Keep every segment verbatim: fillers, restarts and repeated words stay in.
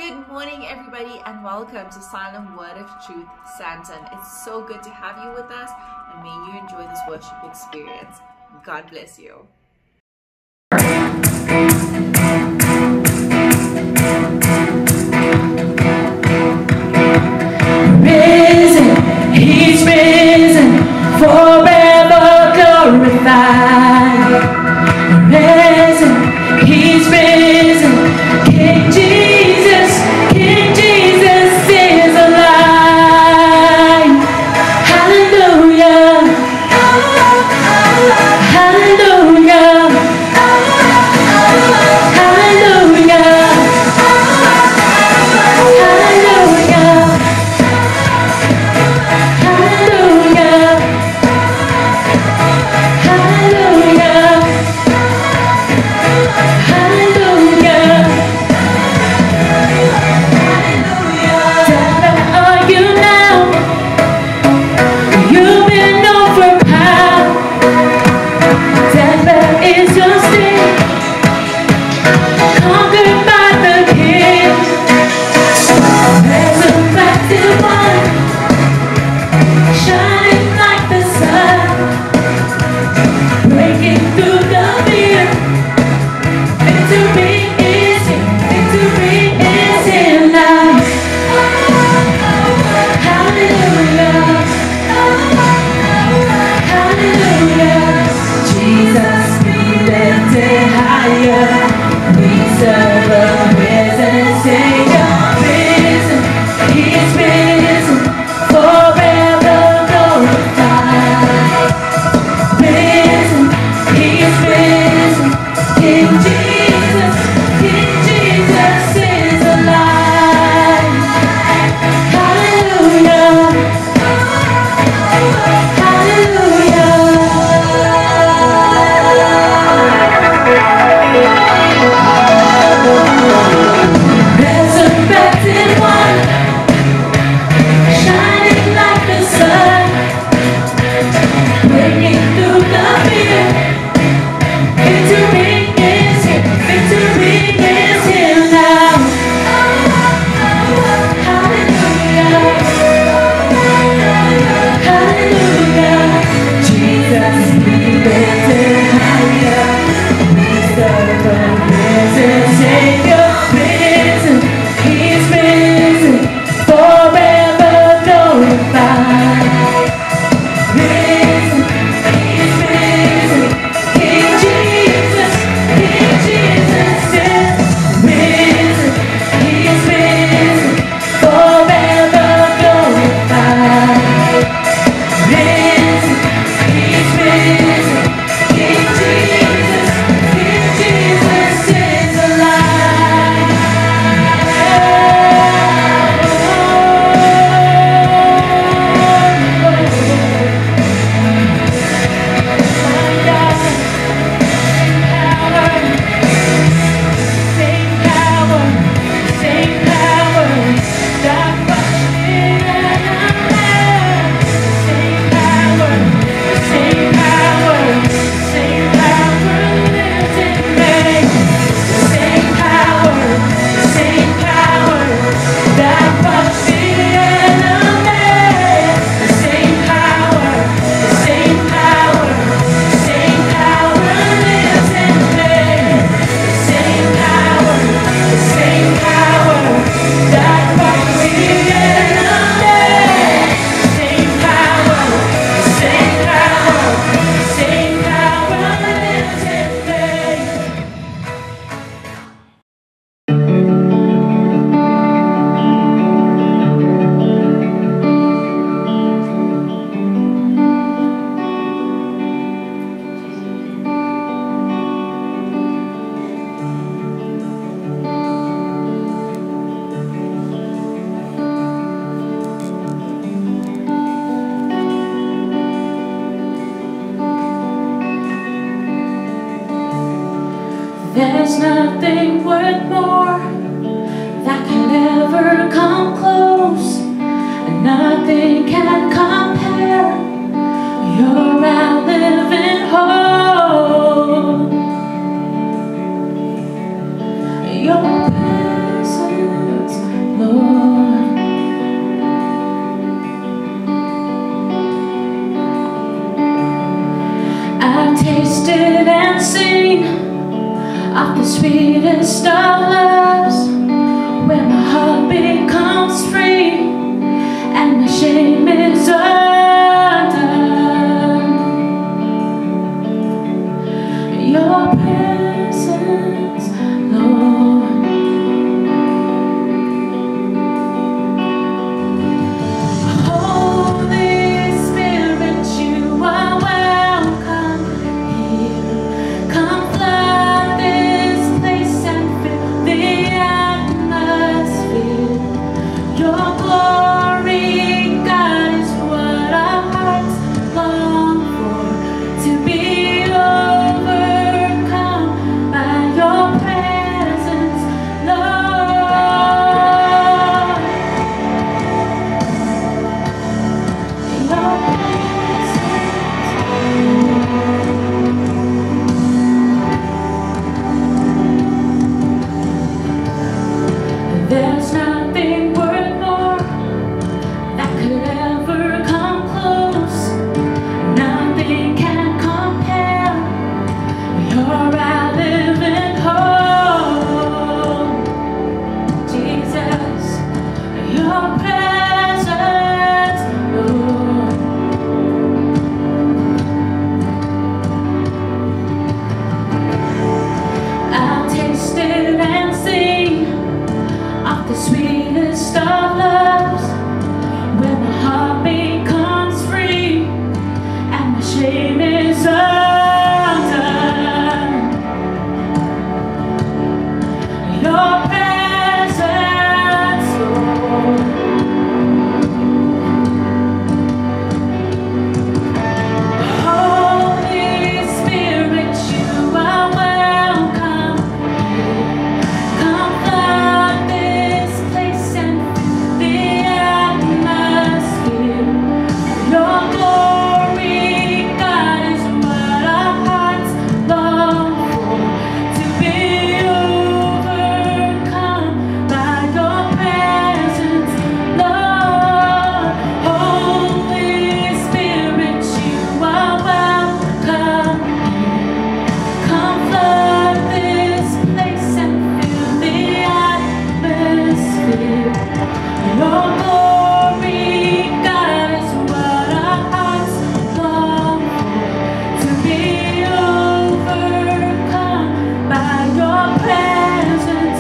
Good morning, everybody, and welcome to Silent Word of Truth, Santon. It's so good to have you with us, and may you enjoy this worship experience. God bless you. Risen, He's risen, forever glorified. Risen, He's risen, King Jesus, King Jesus is alive. Hallelujah, hallelujah, hallelujah, hallelujah. Hallelujah, hallelujah, hallelujah, hallelujah. Where are you now? You've been overpowered. Death is your sting, conquered by the King. Resurrected one, shining like the sun, breaking through the fear. Victory is here, victory is here now. Hallelujah, hallelujah. Jesus be lifted higher. We serve a risen Savior. Risen, He's risen, forever glorified. Risen, He's risen, King Jesus, King Jesus is alive. Hallelujah, resurrected one, shining like the sun, breaking through the fear. Victory is here, victory is here now. Hallelujah, hallelujah. Jesus be lifted higher. We serve a risen Savior. Risen, He's risen, forever glorified. Risen, He's risen, King Jesus, King Jesus is risen. He's risen, forever glorified. Risen, He's risen, King Jesus, King Jesus is alive. My God, same power, same power, that washed me and I. Same power, same power, same power lives in me. Same power, same power, that washed me and I. Same power, same power, same power lives in me. Same power, same power, that washed me and I. Same power, same power, same power lives in me. There's nothing worth more that can ever come close, and nothing can compare. You're our living hope. Your presence I've tasted and seen of the sweetest of loves, where my heart becomes free and my shame is undone. Your presence, Lord. Holy Spirit, you are welcome here. Come flood this place and fill the atmosphere. Your glory, God, is what our hearts long for, to be overcome by your presence, Lord. Your presence. There's nothing worth more that could ever come close. Nothing can compare. You're our living hope, Jesus. Your presence, Lord. I've tasted and seen of the sweetest of loves, when my heart becomes free and my shame is undone. Your presence, Lord. Holy Spirit, you are welcome here. Come flood this place and fill the atmosphere. Your glory, God, is what our hearts long for, to be overcome by your presence, Lord. Holy Spirit, you are welcome here. Come flood this place and fill the atmosphere. Your glory, God, is what our hearts long for, to be overcome by your presence,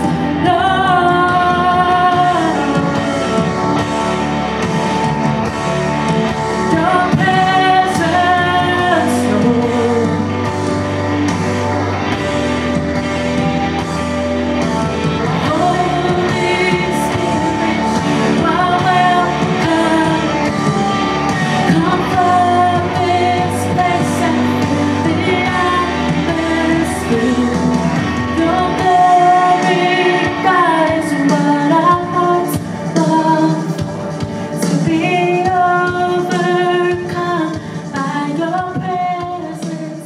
Lord. Your presence, Lord. Holy Spirit, you are welcome. Come flood this place and fill the atmosphere. Your glory, God, is what our hearts long for, to be overcome by your presence.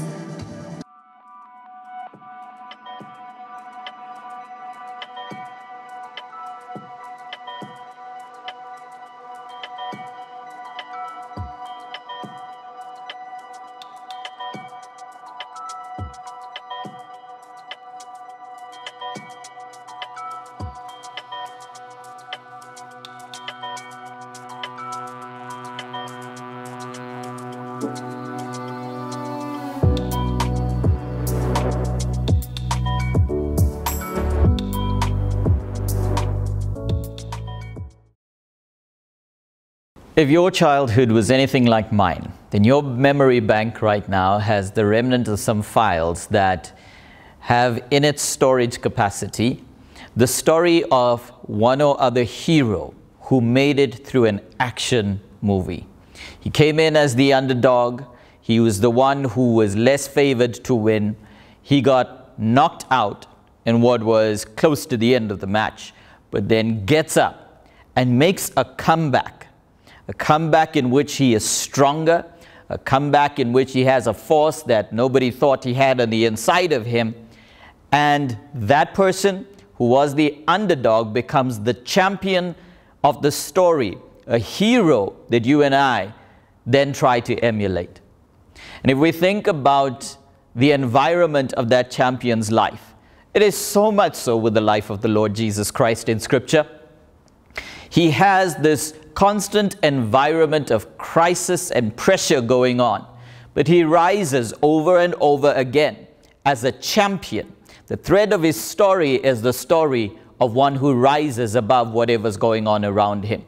If your childhood was anything like mine, then your memory bank right now has the remnant of some files that have in its storage capacity the story of one or other hero who made it through an action movie. He came in as the underdog. He was the one who was less favored to win. He got knocked out in what was close to the end of the match, but then gets up and makes a comeback. A comeback in which he is stronger, a comeback in which he has a force that nobody thought he had on the inside of him. And that person who was the underdog becomes the champion of the story, a hero that you and I then try to emulate. And if we think about the environment of that champion's life, it is so much so with the life of the Lord Jesus Christ in Scripture. He has this constant environment of crisis and pressure going on, but he rises over and over again as a champion. The thread of his story is the story of one who rises above whatever's going on around him.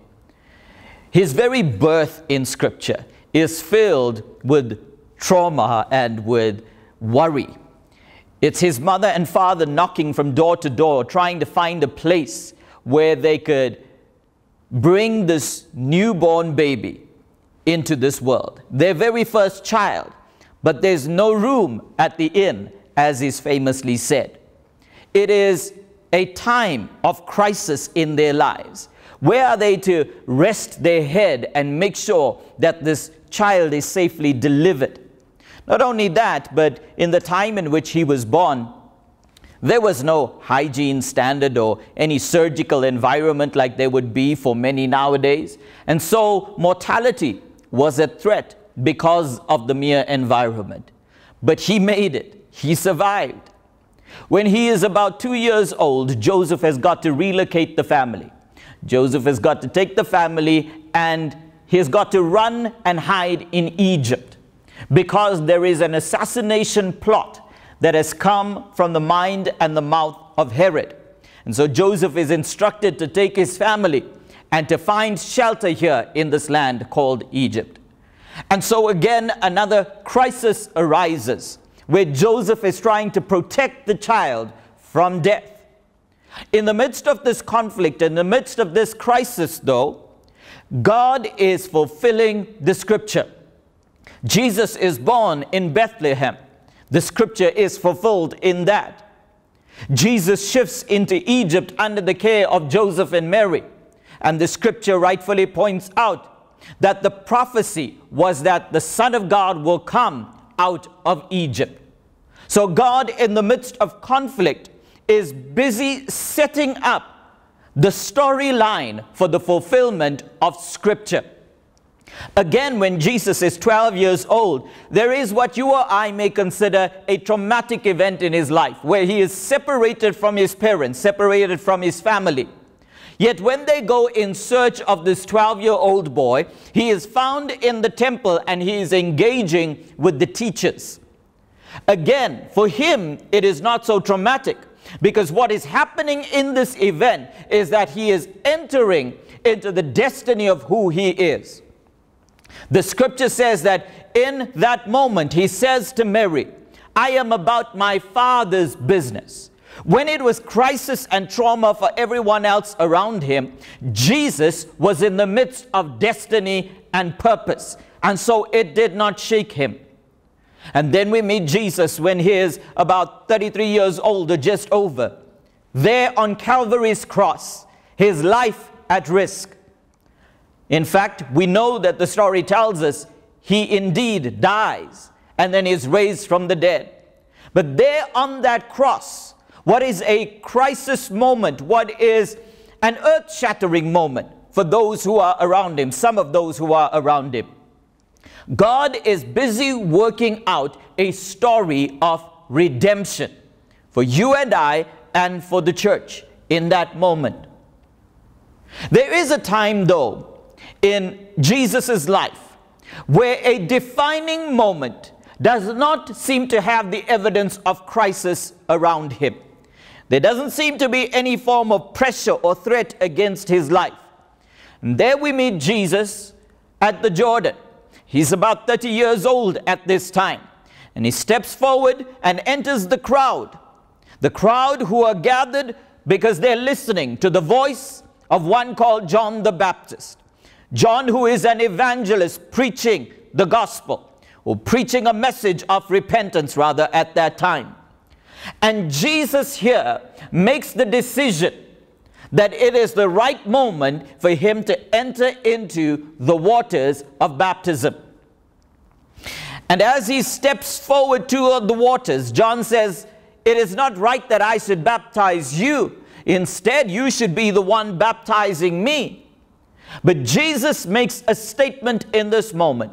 His very birth in Scripture is filled with trauma and with worry. It's his mother and father knocking from door to door, trying to find a place where they could bring this newborn baby into this world, their very first child. But there's no room at the inn, as is famously said. It is a time of crisis in their lives. Where are they to rest their head and make sure that this child is safely delivered? Not only that, but in the time in which he was born, there was no hygiene standard or any surgical environment like there would be for many nowadays. And so mortality was a threat because of the mere environment. But he made it. He survived. When he is about two years old, Joseph has got to relocate the family. Joseph has got to take the family and he has got to run and hide in Egypt because there is an assassination plot that has come from the mind and the mouth of Herod. And so Joseph is instructed to take his family and to find shelter here in this land called Egypt. And so again, another crisis arises where Joseph is trying to protect the child from death. In the midst of this conflict, in the midst of this crisis though, God is fulfilling the Scripture. Jesus is born in Bethlehem. The Scripture is fulfilled in that. Jesus shifts into Egypt under the care of Joseph and Mary. And the Scripture rightfully points out that the prophecy was that the Son of God will come out of Egypt. So God, in the midst of conflict, is busy setting up the storyline for the fulfillment of Scripture. Again, when Jesus is twelve years old, there is what you or I may consider a traumatic event in his life, where he is separated from his parents, separated from his family. Yet when they go in search of this twelve-year-old boy, he is found in the temple and he is engaging with the teachers. Again, for him, it is not so traumatic, because what is happening in this event is that he is entering into the destiny of who he is. The Scripture says that in that moment, he says to Mary, I am about my Father's business. When it was crisis and trauma for everyone else around him, Jesus was in the midst of destiny and purpose. And so it did not shake him. And then we meet Jesus when he is about thirty-three years old or just over. There on Calvary's cross, his life at risk. In fact, we know that the story tells us he indeed dies and then is raised from the dead. But there on that cross, what is a crisis moment, what is an earth-shattering moment for those who are around him, some of those who are around him. God is busy working out a story of redemption for you and I and for the church in that moment. There is a time, though, in Jesus' life where a defining moment does not seem to have the evidence of crisis around him. There doesn't seem to be any form of pressure or threat against his life. And there we meet Jesus at the Jordan. He's about thirty years old at this time. And he steps forward and enters the crowd. The crowd who are gathered because they're listening to the voice of one called John the Baptist. John, who is an evangelist preaching the gospel, or preaching a message of repentance rather at that time. And Jesus here makes the decision that it is the right moment for him to enter into the waters of baptism. And as he steps forward toward the waters, John says, it is not right that I should baptize you. Instead, you should be the one baptizing me. But Jesus makes a statement in this moment.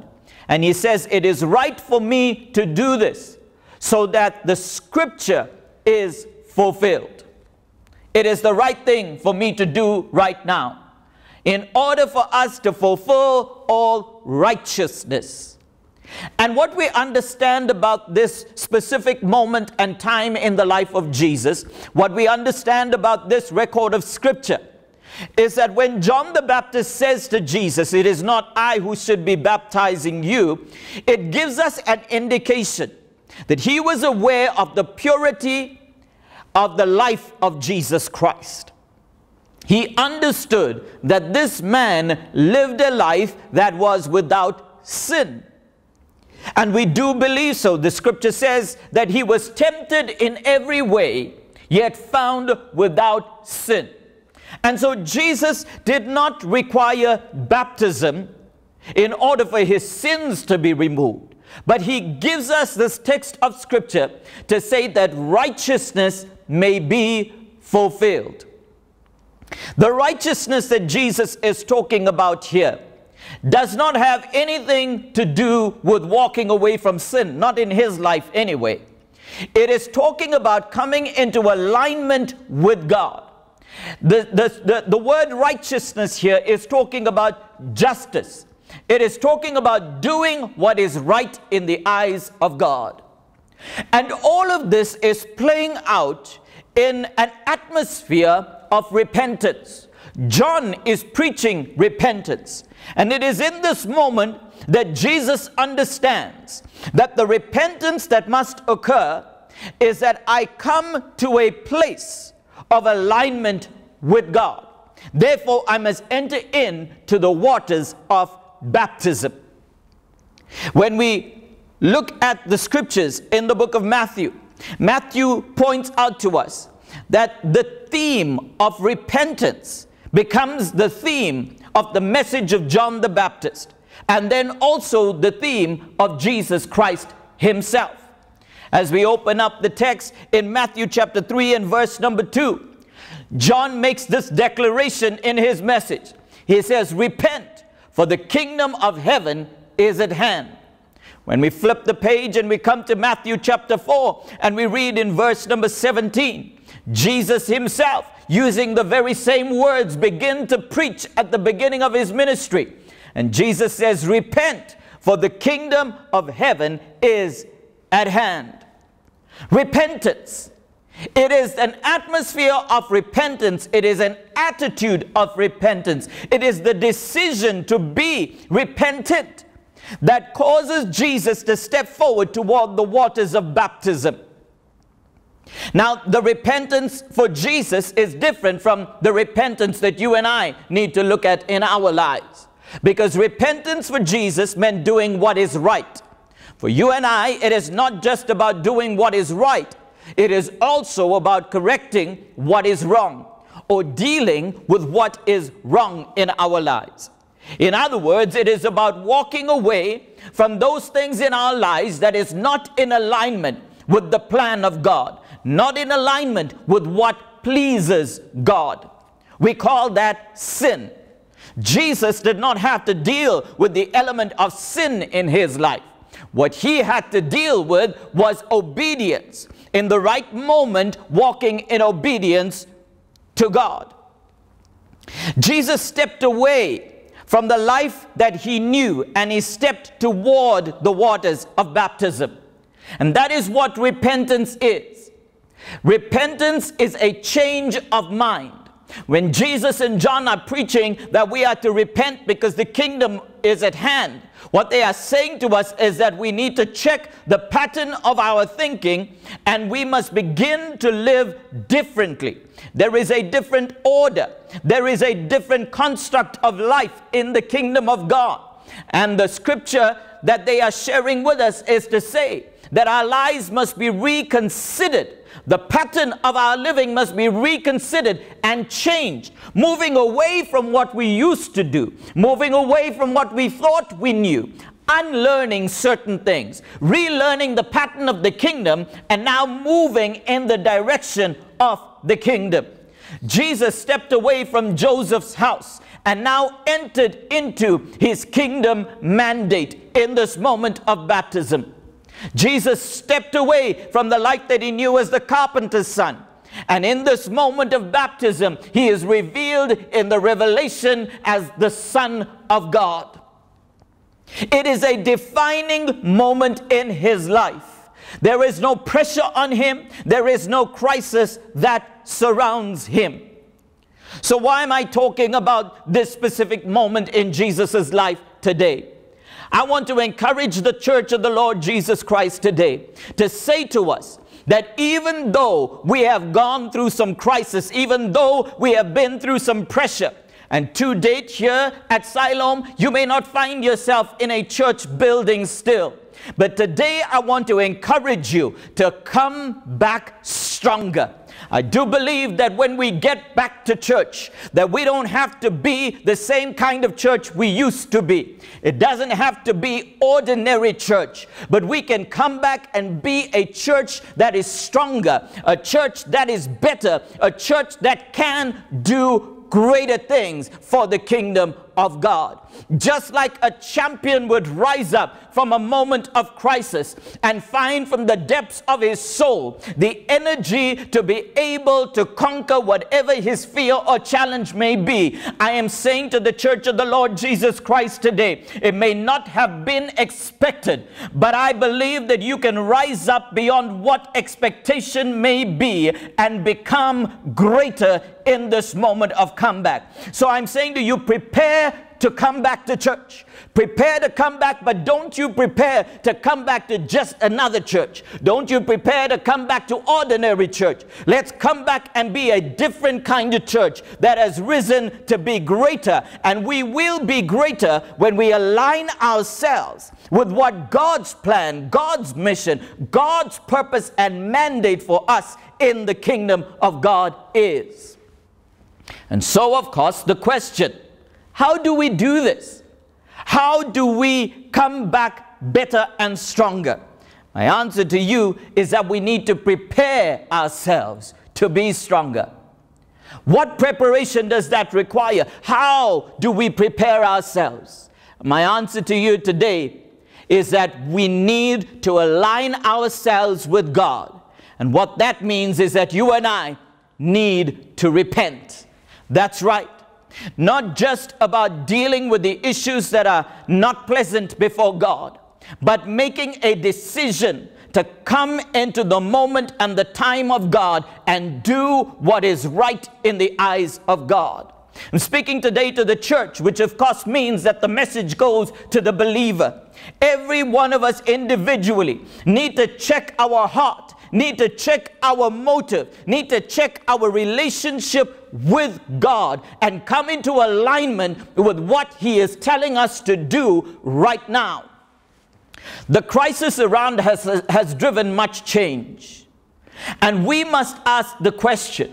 And he says, it is right for me to do this so that the scripture is fulfilled. It is the right thing for me to do right now, in order for us to fulfill all righteousness. And what we understand about this specific moment and time in the life of Jesus, what we understand about this record of scripture, is that when John the Baptist says to Jesus, it is not I who should be baptizing you, it gives us an indication that he was aware of the purity of the life of Jesus Christ. He understood that this man lived a life that was without sin. And we do believe so. The scripture says that he was tempted in every way, yet found without sin. And so Jesus did not require baptism in order for his sins to be removed. But he gives us this text of scripture to say that righteousness may be fulfilled. The righteousness that Jesus is talking about here does not have anything to do with walking away from sin, not in his life anyway. It is talking about coming into alignment with God. The, the, the, the word righteousness here is talking about justice. It is talking about doing what is right in the eyes of God. And all of this is playing out in an atmosphere of repentance. John is preaching repentance. And it is in this moment that Jesus understands that the repentance that must occur is that I come to a place of alignment with God. Therefore, I must enter into the waters of baptism. When we look at the scriptures in the book of Matthew, Matthew points out to us that the theme of repentance becomes the theme of the message of John the Baptist, and then also the theme of Jesus Christ himself. As we open up the text in Matthew chapter three and verse number two, John makes this declaration in his message. He says, repent, for the kingdom of heaven is at hand. When we flip the page and we come to Matthew chapter four and we read in verse number seventeen, Jesus himself, using the very same words, begin to preach at the beginning of his ministry. And Jesus says, repent, for the kingdom of heaven is at hand. Repentance. It is an atmosphere of repentance. It is an attitude of repentance. It is the decision to be repentant that causes Jesus to step forward toward the waters of baptism. Now, the repentance for Jesus is different from the repentance that you and I need to look at in our lives. Because repentance for Jesus meant doing what is right. For you and I, it is not just about doing what is right. It is also about correcting what is wrong, or dealing with what is wrong in our lives. In other words, it is about walking away from those things in our lives that is not in alignment with the plan of God, not in alignment with what pleases God. We call that sin. Jesus did not have to deal with the element of sin in his life. What he had to deal with was obedience. In the right moment, walking in obedience to God. Jesus stepped away from the life that he knew, and he stepped toward the waters of baptism. And that is what repentance is. Repentance is a change of mind. When Jesus and John are preaching that we are to repent because the kingdom is at hand, what they are saying to us is that we need to check the pattern of our thinking, and we must begin to live differently. There is a different order. There is a different construct of life in the kingdom of God. And the scripture that they are sharing with us is to say that our lives must be reconsidered. The pattern of our living must be reconsidered and changed, moving away from what we used to do, moving away from what we thought we knew, unlearning certain things, relearning the pattern of the kingdom, and now moving in the direction of the kingdom. Jesus stepped away from Joseph's house and now entered into his kingdom mandate in this moment of baptism. Jesus stepped away from the life that he knew as the carpenter's son. And in this moment of baptism, he is revealed in the revelation as the Son of God. It is a defining moment in his life. There is no pressure on him. There is no crisis that surrounds him. So why am I talking about this specific moment in Jesus' life today? I want to encourage the church of the Lord Jesus Christ today to say to us that even though we have gone through some crisis, even though we have been through some pressure, and to date here at Siloam, you may not find yourself in a church building still. But today I want to encourage you to come back stronger. I do believe that when we get back to church, that we don't have to be the same kind of church we used to be. It doesn't have to be ordinary church, but we can come back and be a church that is stronger, a church that is better, a church that can do greater things for the kingdom of God. Just like a champion would rise up from a moment of crisis and find from the depths of his soul the energy to be able to conquer whatever his fear or challenge may be, I am saying to the church of the Lord Jesus Christ today, it may not have been expected, but I believe that you can rise up beyond what expectation may be and become greater in this moment of comeback. So I'm saying to you, prepare to come back to church. Prepare to come back, but don't you prepare to come back to just another church. Don't you prepare to come back to ordinary church. Let's come back and be a different kind of church that has risen to be greater. And we will be greater when we align ourselves with what God's plan, God's mission, God's purpose and mandate for us in the kingdom of God is. And so, of course, the question, how do we do this? How do we come back better and stronger? My answer to you is that we need to prepare ourselves to be stronger. What preparation does that require? How do we prepare ourselves? My answer to you today is that we need to align ourselves with God. And what that means is that you and I need to repent. That's right. Not just about dealing with the issues that are not pleasant before God, but making a decision to come into the moment and the time of God and do what is right in the eyes of God. I'm speaking today to the church, which of course means that the message goes to the believer. Every one of us individually need to check our heart, need to check our motive, need to check our relationship with God and come into alignment with what He is telling us to do right now. The crisis around us has, has driven much change. And we must ask the question,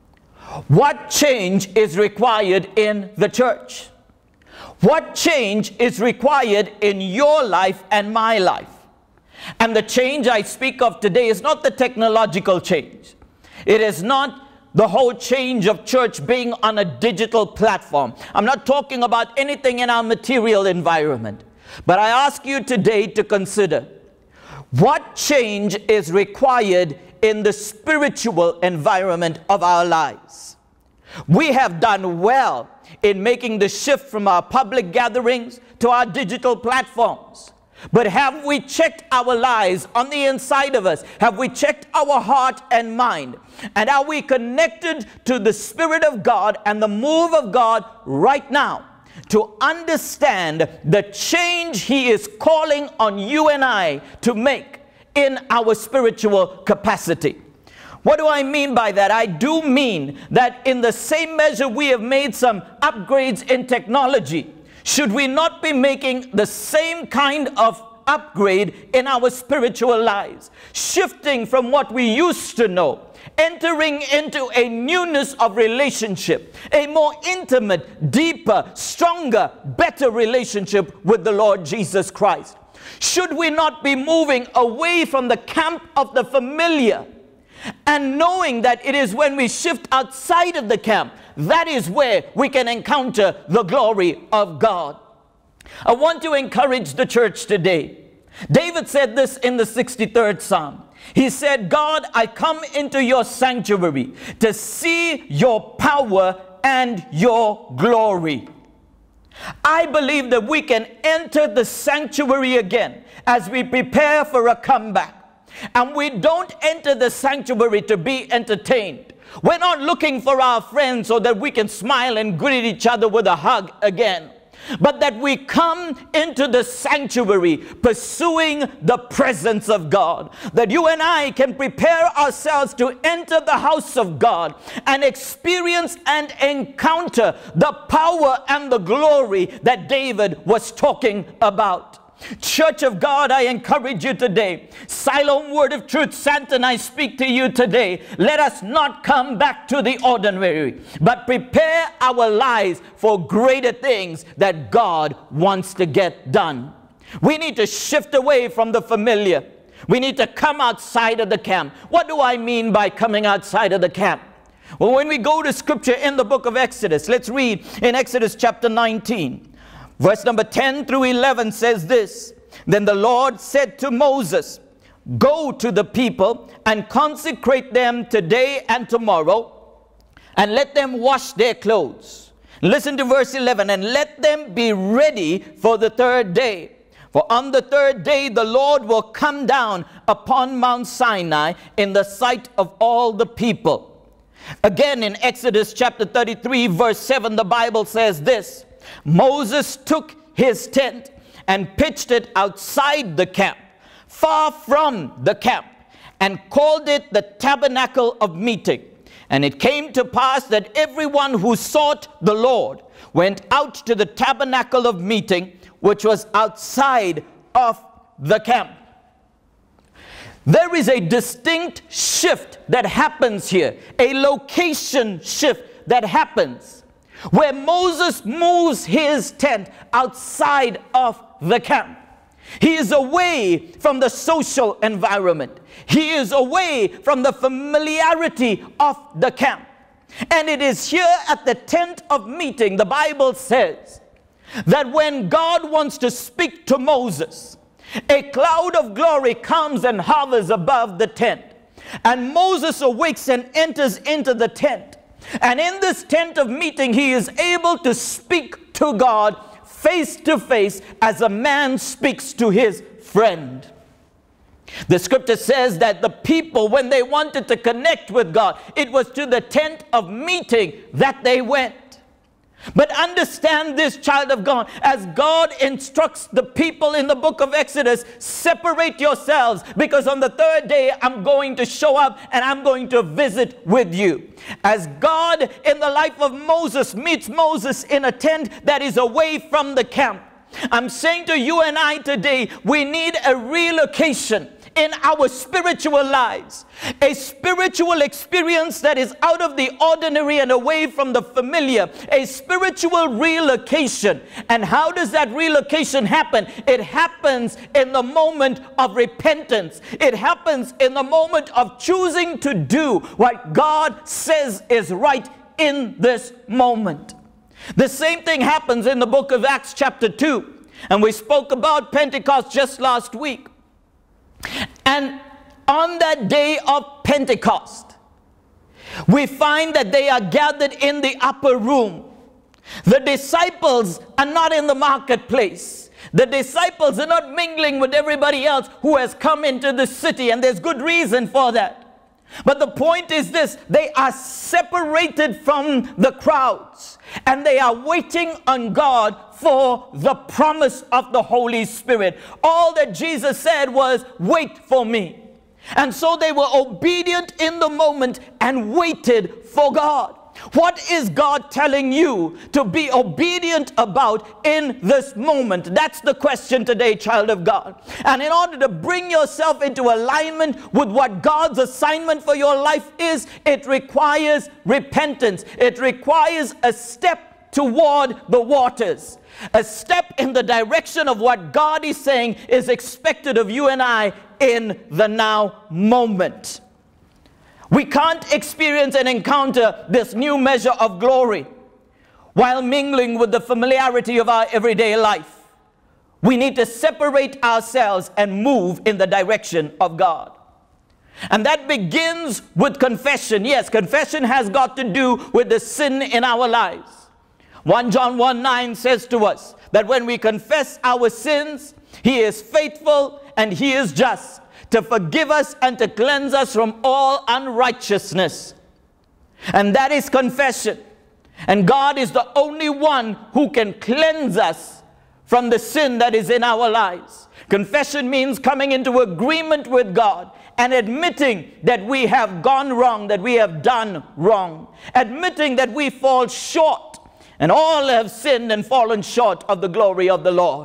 what change is required in the church? What change is required in your life and my life? And the change I speak of today is not the technological change. It is not the whole change of church being on a digital platform. I'm not talking about anything in our material environment. But I ask you today to consider what change is required in the spiritual environment of our lives. We have done well in making the shift from our public gatherings to our digital platforms. But have we checked our lives on the inside of us? Have we checked our heart and mind? And are we connected to the Spirit of God and the move of God right now to understand the change He is calling on you and I to make in our spiritual capacity? What do I mean by that? I do mean that in the same measure we have made some upgrades in technology, should we not be making the same kind of upgrade in our spiritual lives? Shifting from what we used to know, entering into a newness of relationship, a more intimate, deeper, stronger, better relationship with the Lord Jesus Christ. Should we not be moving away from the camp of the familiar And knowing that it is when we shift outside of the camp, that is where we can encounter the glory of God. I want to encourage the church today. David said this in the sixty-third Psalm. He said, God, I come into your sanctuary to see your power and your glory. I believe that we can enter the sanctuary again as we prepare for a comeback. And we don't enter the sanctuary to be entertained. We're not looking for our friends so that we can smile and greet each other with a hug again. But that we come into the sanctuary pursuing the presence of God. That you and I can prepare ourselves to enter the house of God and experience and encounter the power and the glory that David was talking about. Church of God, I encourage you today. Siloam Word of Truth, Santon, I speak to you today. Let us not come back to the ordinary, but prepare our lives for greater things that God wants to get done. We need to shift away from the familiar. We need to come outside of the camp. What do I mean by coming outside of the camp? Well, when we go to scripture in the book of Exodus, let's read in Exodus chapter nineteen. Verse number ten through eleven says this. Then the Lord said to Moses, go to the people and consecrate them today and tomorrow, and let them wash their clothes. Listen to verse eleven. And let them be ready for the third day. For on the third day the Lord will come down upon Mount Sinai in the sight of all the people. Again in Exodus chapter thirty-three verse seven, the Bible says this. Moses took his tent and pitched it outside the camp, far from the camp, and called it the tabernacle of meeting. And it came to pass that everyone who sought the Lord went out to the tabernacle of meeting, which was outside of the camp. There is a distinct shift that happens here, a location shift that happens, where Moses moves his tent outside of the camp. He is away from the social environment. He is away from the familiarity of the camp. And it is here at the tent of meeting, the Bible says, that when God wants to speak to Moses, a cloud of glory comes and hovers above the tent. And Moses awakes and enters into the tent. And in this tent of meeting, he is able to speak to God face to face as a man speaks to his friend. The scripture says that the people, when they wanted to connect with God, it was to the tent of meeting that they went. But understand this, child of God, as God instructs the people in the book of Exodus, separate yourselves, because on the third day I'm going to show up and I'm going to visit with you. As God in the life of Moses meets Moses in a tent that is away from the camp, I'm saying to you and I today, we need a relocation in our spiritual lives, a spiritual experience that is out of the ordinary and away from the familiar, a spiritual relocation. And how does that relocation happen? It happens in the moment of repentance. It happens in the moment of choosing to do what God says is right in this moment. The same thing happens in the book of Acts chapter two, and we spoke about Pentecost just last week. And on that day of Pentecost, we find that they are gathered in the upper room. The disciples are not in the marketplace. The disciples are not mingling with everybody else who has come into the city, and there's good reason for that. But the point is this: they are separated from the crowds, and they are waiting on God for the promise of the Holy Spirit. All that Jesus said was, wait for me. And so they were obedient in the moment and waited for God. What is God telling you to be obedient about in this moment? That's the question today, child of God. And in order to bring yourself into alignment with what God's assignment for your life is, it requires repentance. It requires a step toward the waters. A step in the direction of what God is saying is expected of you and I in the now moment. We can't experience and encounter this new measure of glory while mingling with the familiarity of our everyday life. We need to separate ourselves and move in the direction of God. And that begins with confession. Yes, confession has got to do with the sin in our lives. First John one nine says to us that when we confess our sins, He is faithful and He is just to forgive us and to cleanse us from all unrighteousness. And that is confession. And God is the only one who can cleanse us from the sin that is in our lives. Confession means coming into agreement with God and admitting that we have gone wrong, that we have done wrong. Admitting that we fall short, and all have sinned and fallen short of the glory of the Lord.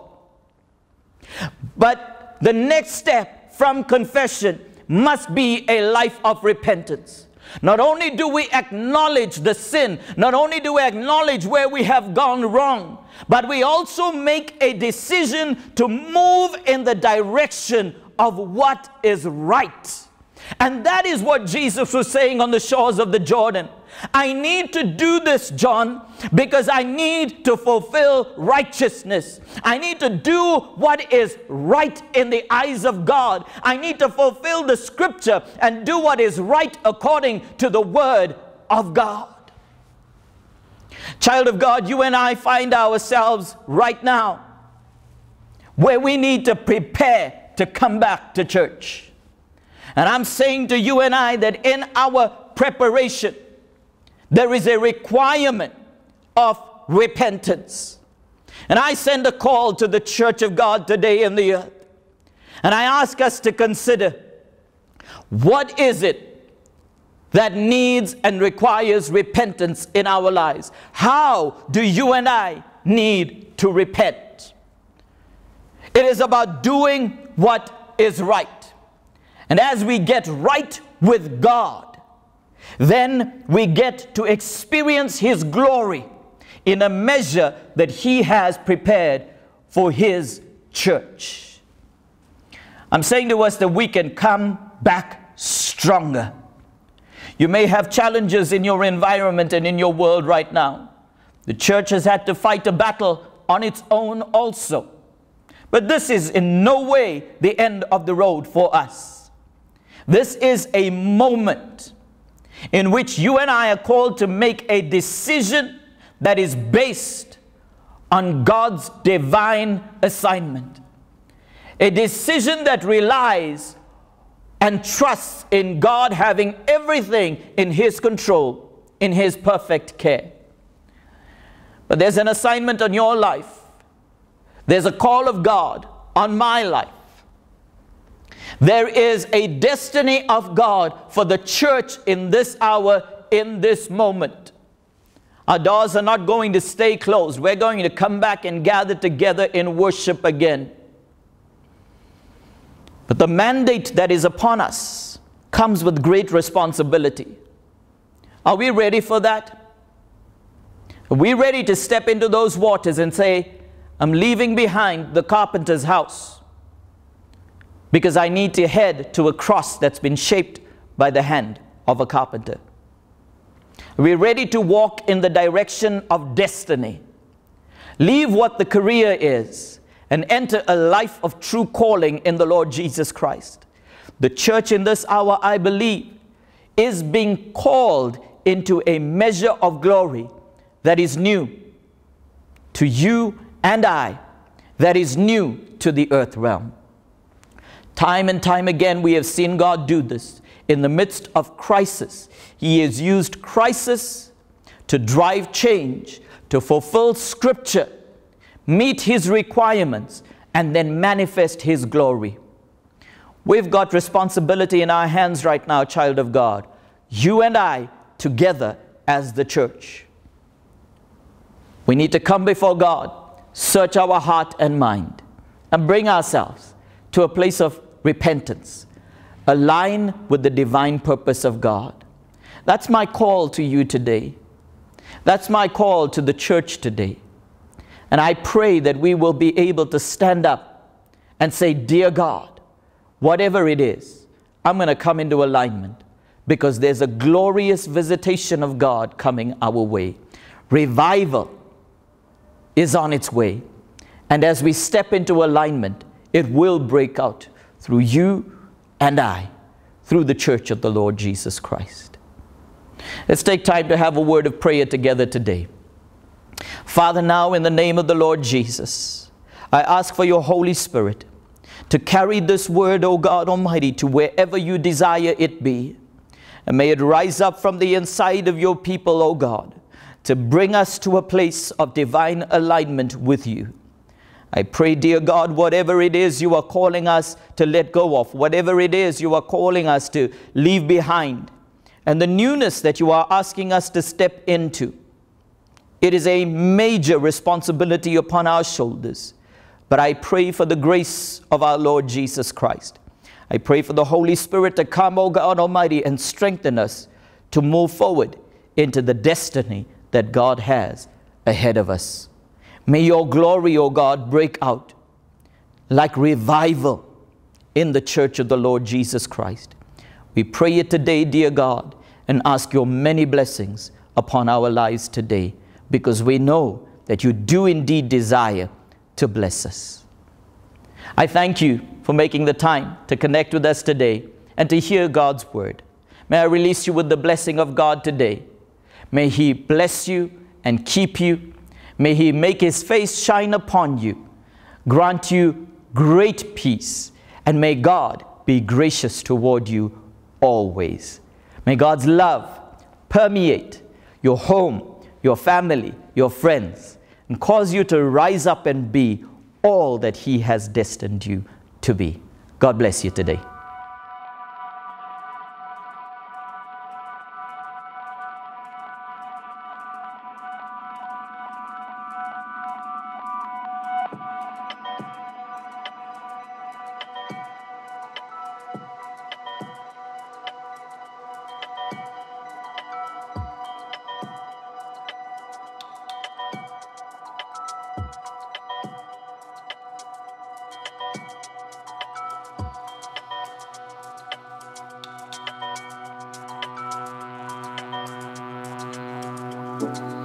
But the next step from confession must be a life of repentance. Not only do we acknowledge the sin, not only do we acknowledge where we have gone wrong, but we also make a decision to move in the direction of what is right. And that is what Jesus was saying on the shores of the Jordan. I need to do this, John, because I need to fulfill righteousness. I need to do what is right in the eyes of God. I need to fulfill the scripture and do what is right according to the word of God. Child of God, you and I find ourselves right now where we need to prepare to come back to church. And I'm saying to you and I that in our preparation, there is a requirement of repentance. And I send a call to the church of God today in the earth. And I ask us to consider, what is it that needs and requires repentance in our lives? How do you and I need to repent? It is about doing what is right. And as we get right with God, then we get to experience His glory in a measure that He has prepared for His church. I'm saying to us that we can come back stronger. You may have challenges in your environment and in your world right now. The church has had to fight a battle on its own also. But this is in no way the end of the road for us. This is a moment in which you and I are called to make a decision that is based on God's divine assignment. A decision that relies and trusts in God having everything in His control, in His perfect care. But there's an assignment on your life. There's a call of God on my life. There is a destiny of God for the church in this hour, in this moment. Our doors are not going to stay closed. We're going to come back and gather together in worship again. But the mandate that is upon us comes with great responsibility. Are we ready for that? Are we ready to step into those waters and say, I'm leaving behind the carpenter's house because I need to head to a cross that's been shaped by the hand of a carpenter? Are we ready to walk in the direction of destiny? Leave what the career is and enter a life of true calling in the Lord Jesus Christ. The church in this hour, I believe, is being called into a measure of glory that is new to you and I, that is new to the earth realm. Time and time again, we have seen God do this. In the midst of crisis, He has used crisis to drive change, to fulfill Scripture, meet His requirements, and then manifest His glory. We've got responsibility in our hands right now, child of God. You and I together as the church. We need to come before God, search our heart and mind, and bring ourselves to a place of repentance. Align with the divine purpose of God. That's my call to you today. That's my call to the church today. And I pray that we will be able to stand up and say, dear God, whatever it is, I'm going to come into alignment because there's a glorious visitation of God coming our way. Revival is on its way. And as we step into alignment, it will break out through you and I, through the church of the Lord Jesus Christ. Let's take time to have a word of prayer together today. Father, now in the name of the Lord Jesus, I ask for your Holy Spirit to carry this word, O God Almighty, to wherever you desire it be. And may it rise up from the inside of your people, O God, to bring us to a place of divine alignment with you. I pray, dear God, whatever it is you are calling us to let go of, whatever it is you are calling us to leave behind, and the newness that you are asking us to step into, it is a major responsibility upon our shoulders. But I pray for the grace of our Lord Jesus Christ. I pray for the Holy Spirit to come, O God Almighty, and strengthen us to move forward into the destiny that God has ahead of us. May your glory, O God, break out like revival in the church of the Lord Jesus Christ. We pray it today, dear God, and ask your many blessings upon our lives today, because we know that you do indeed desire to bless us. I thank you for making the time to connect with us today and to hear God's word. May I release you with the blessing of God today. May he bless you and keep you. May he make his face shine upon you, grant you great peace, and may God be gracious toward you always. May God's love permeate your home, your family, your friends, and cause you to rise up and be all that he has destined you to be. God bless you today. Thank you.